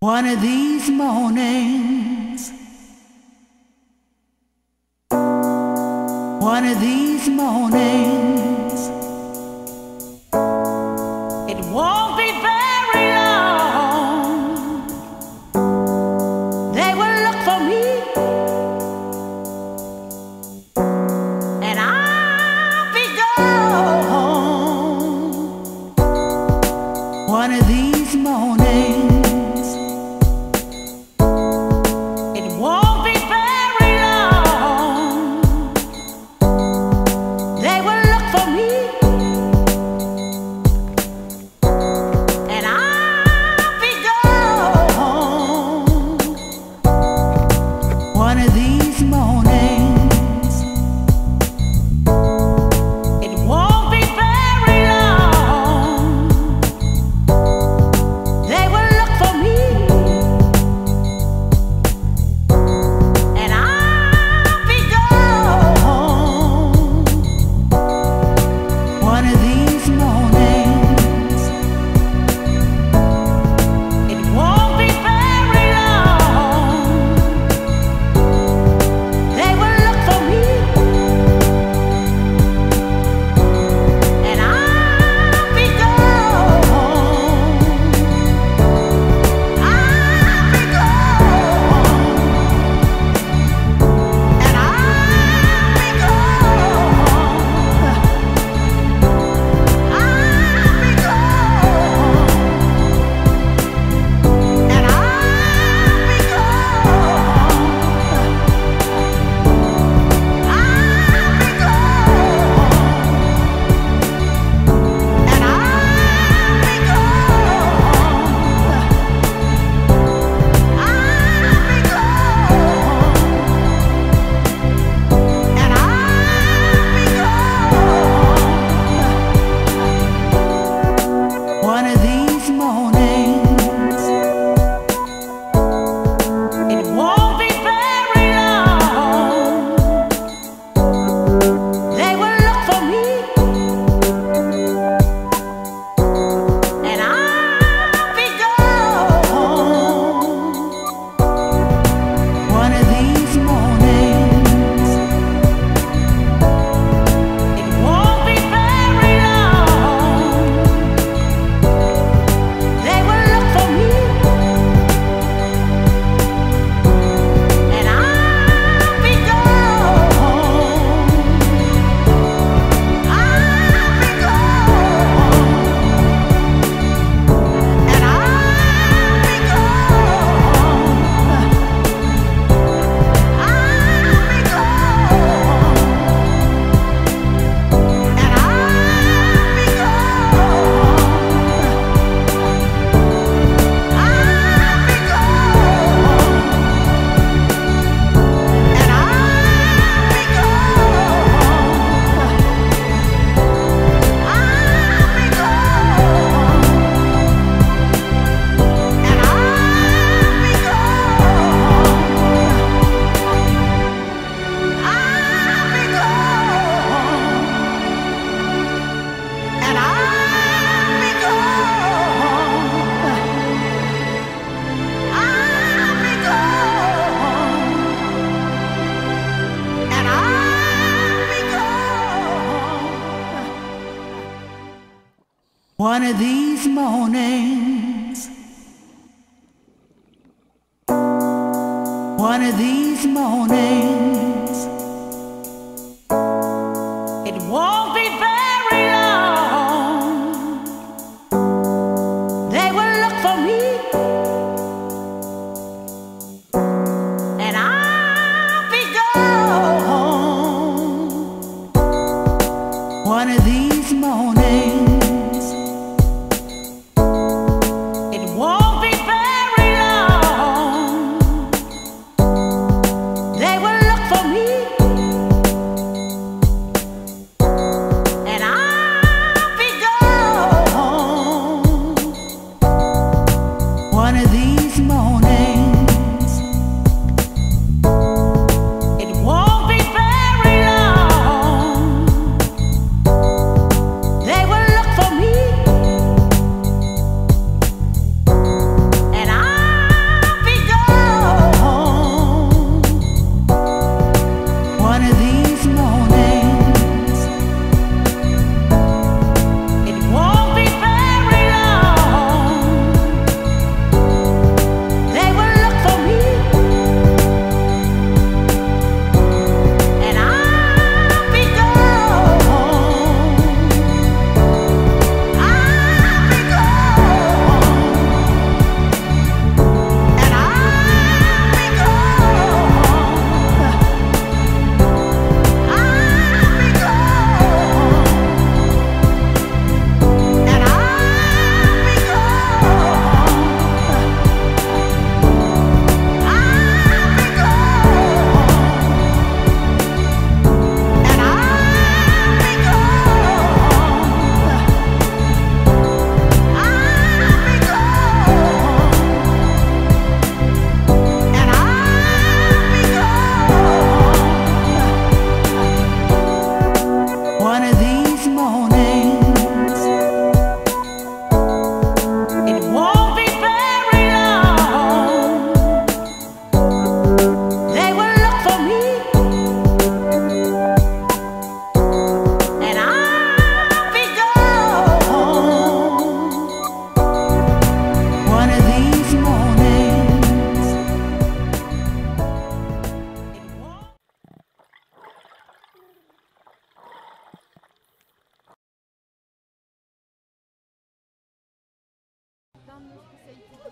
One of these mornings, one of these mornings, it won't be very long. They will look for me, and I'll be gone. One of these mornings, one of these mornings, one of these mornings, it won't be very long. They will look for me, and I'll be gone. One of these mornings, one of these mornings, it won't be very long. They will look for me, and I'll essaye tout.